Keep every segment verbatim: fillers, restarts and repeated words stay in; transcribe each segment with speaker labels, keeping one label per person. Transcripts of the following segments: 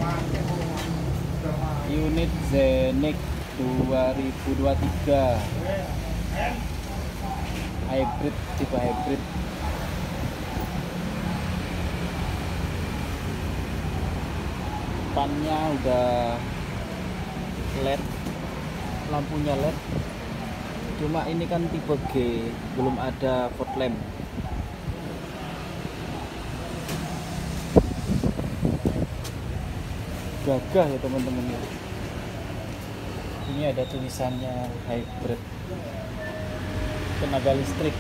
Speaker 1: Unit Zenik dua ribu dua puluh tiga hybrid, tipe hybrid. Depannya udah L E D, lampunya L E D. Cuma ini kan tipe G, belum ada fog lamp. Gagah ya teman-teman ya. Ini ada tulisannya hybrid, tenaga listrik.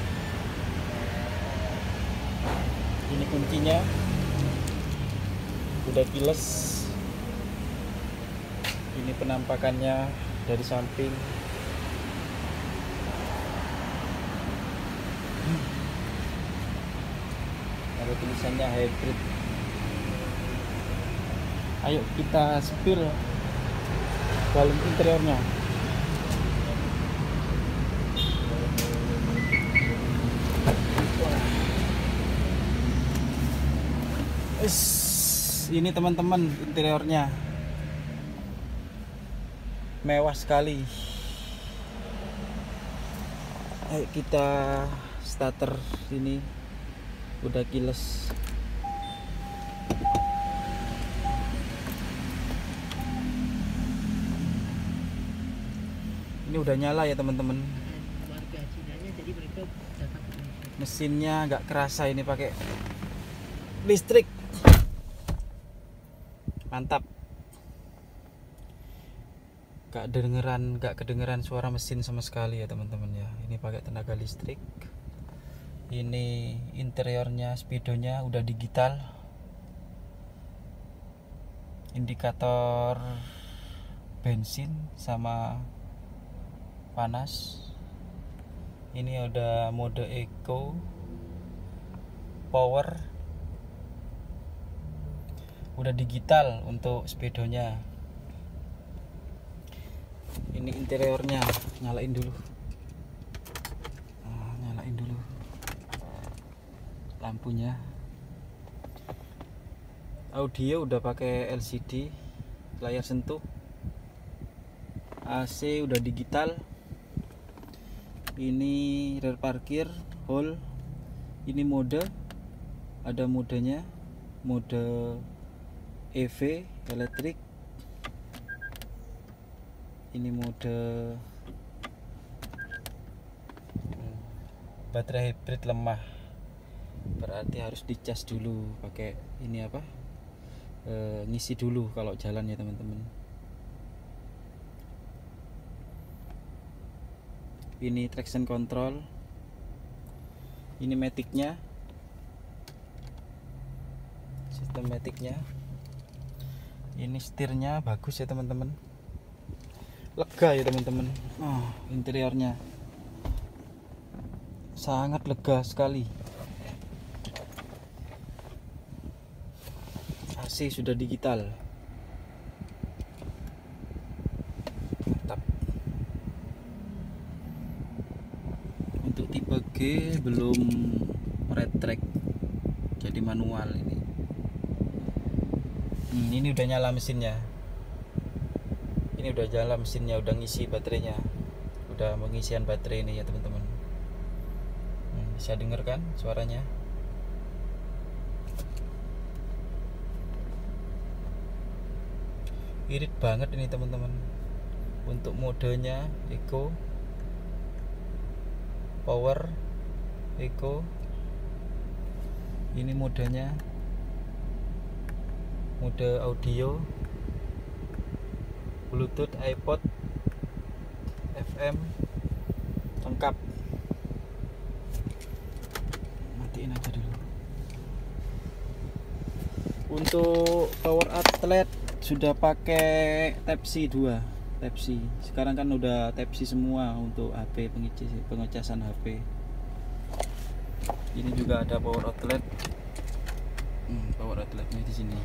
Speaker 1: Ini kuncinya udah keyless. Ini penampakannya dari samping. Ada tulisannya hybrid. Ayo kita spill dalam interiornya. Ini teman-teman interiornya mewah sekali. Ayo kita starter, ini udah keyless. Ini udah nyala ya teman-teman. Mesinnya nggak kerasa, ini pakai listrik. Mantap. Gak kedengeran, gak kedengeran suara mesin sama sekali ya teman-teman ya. Ini pakai tenaga listrik. Ini interiornya, speedonya udah digital. Indikator bensin sama panas. Ini udah mode eco, power. Udah digital untuk speedonya. Ini interiornya, nyalain dulu. Nah, nyalain dulu lampunya. Audio udah pakai L C D, layar sentuh. A C udah digital. Ini rear parkir, hall. Ini mode, ada modenya, mode E V elektrik. Ini mode baterai hybrid lemah, berarti harus dicas dulu pakai ini apa, e, ngisi dulu kalau jalan ya teman-teman. Ini traction control. Ini maticnya, sistem maticnya. Ini setirnya bagus ya teman-teman, lega ya teman-teman. Oh, interiornya sangat lega sekali. A C sudah digital. Mantap. Untuk tipe G belum red track, jadi manual ini. Hmm, ini udah nyala mesinnya. Ini udah nyala mesinnya, udah ngisi baterainya. Udah pengisian baterai ini ya teman-teman. Hmm, bisa denger kan suaranya? Irit banget ini teman-teman. Untuk modenya eco, power, eco. Ini modenya mode audio, Bluetooth, iPod, F M, lengkap. Matiin aja dulu. Untuk power outlet sudah pakai Type C dua, Type C. Sekarang kan udah Type C semua untuk H P, pengecasan H P. Ini juga ada power outlet. Hmm, power outletnya di sini.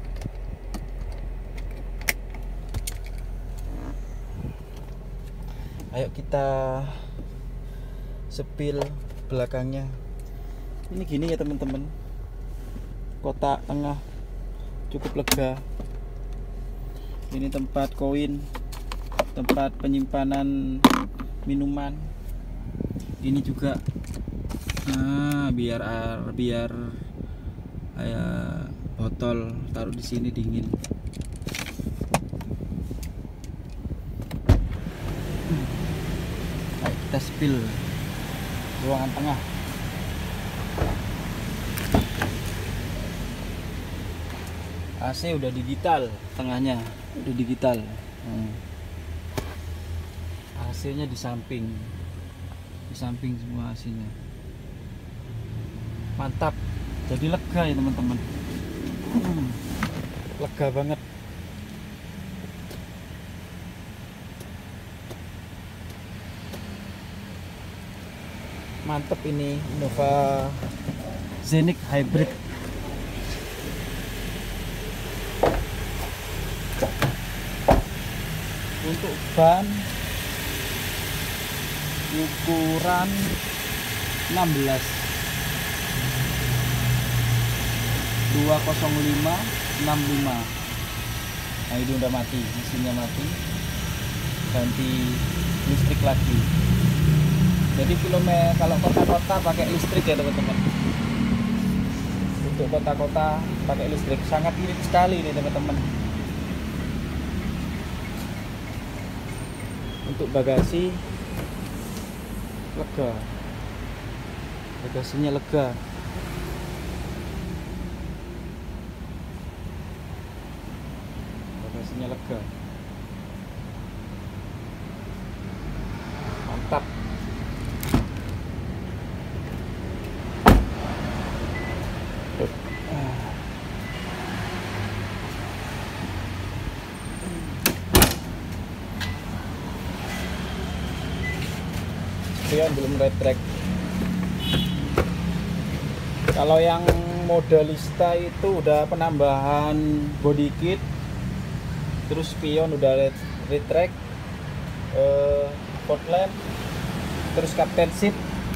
Speaker 1: Ayo kita sepil belakangnya. Ini gini ya teman-teman, kotak tengah cukup lega. Ini tempat koin, tempat penyimpanan minuman. Ini juga, nah biar biar kayak botol taruh di sini dingin. Nah, kita spill ruangan tengah. A C udah digital, tengahnya udah digital. hmm. A C-nya di samping, di samping semua A C-nya. Mantap, jadi lega ya teman-teman. hmm. Lega banget. Mantap ini Innova Zenik Hybrid. Untuk ban ukuran enam belas dua nol lima enam lima. Nah itu udah mati, mesinnya mati, ganti listrik lagi. Jadi kilometer kalau kota-kota pakai listrik ya teman-teman. Untuk kota-kota pakai listrik sangat irit sekali nih teman-teman. Untuk bagasi lega, bagasinya lega. Bagasinya lega, mantap. Spion belum red track. Kalau yang Modelista itu udah penambahan body kit, terus spion udah red, red track, eh, fog lamp, terus captain seat.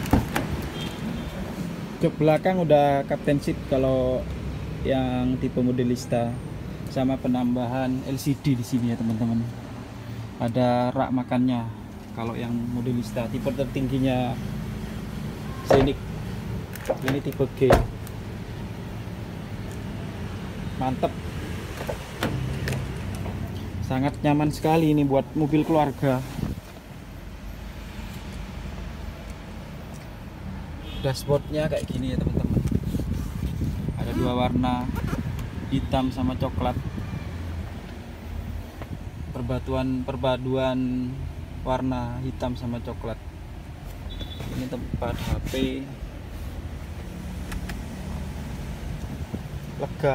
Speaker 1: Jok belakang udah captain seat kalau yang tipe Modelista, sama penambahan L C D di sini ya teman-teman. Ada rak makannya. Kalau yang Modelista tipe tertingginya Zenik, ini tipe G. Mantep, sangat nyaman sekali ini buat mobil keluarga. Dashboardnya kayak gini ya teman-teman. Ada dua warna, hitam sama coklat. Perpaduan perpaduan warna hitam sama coklat. Ini tempat H P, lega.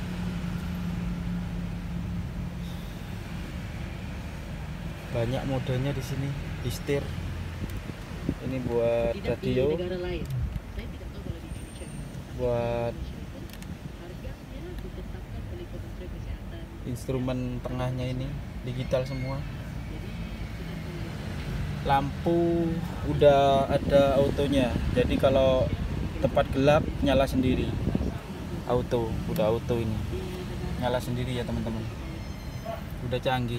Speaker 1: Banyak modenya di sini, di setir. Ini buat radio, buat instrumen tengahnya ini digital semua. Lampu udah ada autonya, jadi kalau tempat gelap nyala sendiri. Auto, udah auto ini, nyala sendiri ya teman-teman. Udah canggih.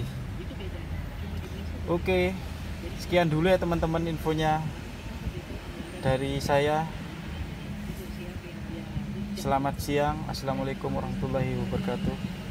Speaker 1: Oke, sekian dulu ya teman-teman infonya dari saya. Selamat siang, assalamualaikum warahmatullahi wabarakatuh.